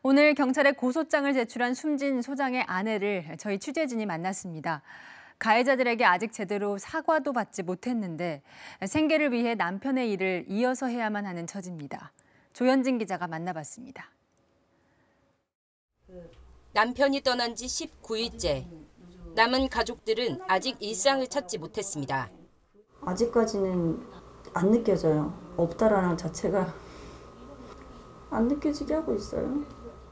오늘 경찰에 고소장을 제출한 숨진 소장의 아내를 저희 취재진이 만났습니다. 가해자들에게 아직 제대로 사과도 받지 못했는데 생계를 위해 남편의 일을 이어서 해야만 하는 처지입니다. 조현진 기자가 만나봤습니다. 남편이 떠난 지 19일째. 남은 가족들은 아직 일상을 찾지 못했습니다. 아직까지는 안 느껴져요. 없다라는 자체가 안 느껴지게 하고 있어요.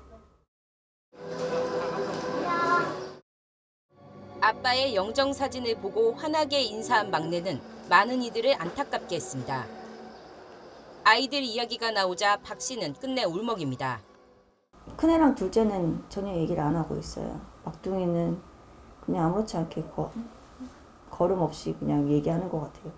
아빠의 영정사진을 보고 환하게 인사한 막내는 많은 이들을 안타깝게 했습니다. 아이들 이야기가 나오자 박 씨는 끝내 울먹입니다. 큰애랑 둘째는 전혀 얘기를 안 하고 있어요. 막둥이는 그냥 아무렇지 않게 걸음 없이 그냥 얘기하는 것 같아요.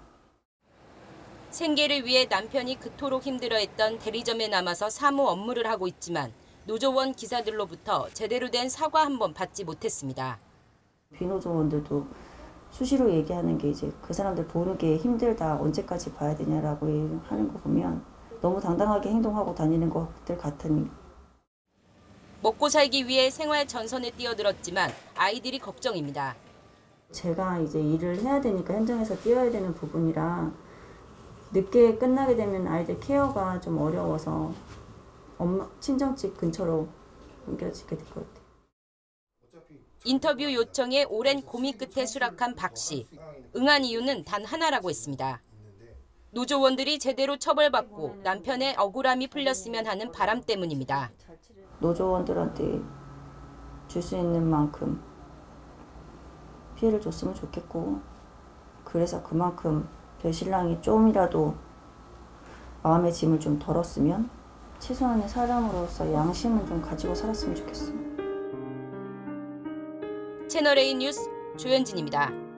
생계를 위해 남편이 그토록 힘들어했던 대리점에 남아서 사무 업무를 하고 있지만 노조원 기사들로부터 제대로 된 사과 한 번 받지 못했습니다. 비노조원들도 수시로 얘기하는 게 이제 그 사람들 보는 게 힘들다, 언제까지 봐야 되냐라고 하는 거 보면 너무 당당하게 행동하고 다니는 것들 같으니. 먹고 살기 위해 생활 전선에 뛰어들었지만 아이들이 걱정입니다. 제가 이제 일을 해야 되니까 현장에서 뛰어야 되는 부분이라 늦게 끝나게 되면 아이들 케어가 좀 어려워서 엄마 친정집 근처로 옮겨지게 될 것 같아요. 인터뷰 요청에 오랜 고민 끝에 수락한 박 씨. 응한 이유는 단 하나라고 했습니다. 노조원들이 제대로 처벌받고 남편의 억울함이 풀렸으면 하는 바람 때문입니다. 노조원들한테 줄 수 있는 만큼 피해를 줬으면 좋겠고, 그래서 그만큼 저희 신랑이 좀이라도 마음의 짐을 좀 덜었으면, 최소한의 사람으로서 양심은 좀 가지고 살았으면 좋겠어요. 채널A 뉴스 조현진입니다.